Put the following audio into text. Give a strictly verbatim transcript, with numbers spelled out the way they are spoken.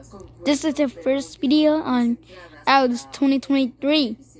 This is the first video on August twenty twenty-three.